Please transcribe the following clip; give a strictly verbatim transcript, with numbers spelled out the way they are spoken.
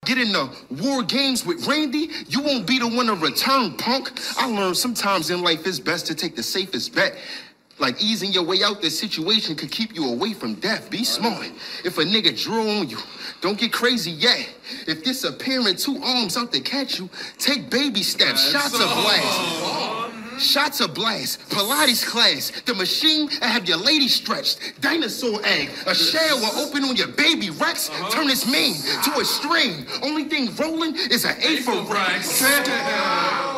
Get in the war games with Randy, you won't be the one to return, punk. I learned sometimes in life it's best to take the safest bet. Like easing your way out this situation could keep you away from death. Be smart. If a nigga drew on you, don't get crazy yet. If disappearing two arms out to catch you, take baby steps, shots of blast. Shots of blast, Pilates class, the machine that have your lady stretched, dinosaur egg, a shell will open on your baby Rex, turn this mean to a string. Only thing rolling is an A for Rex.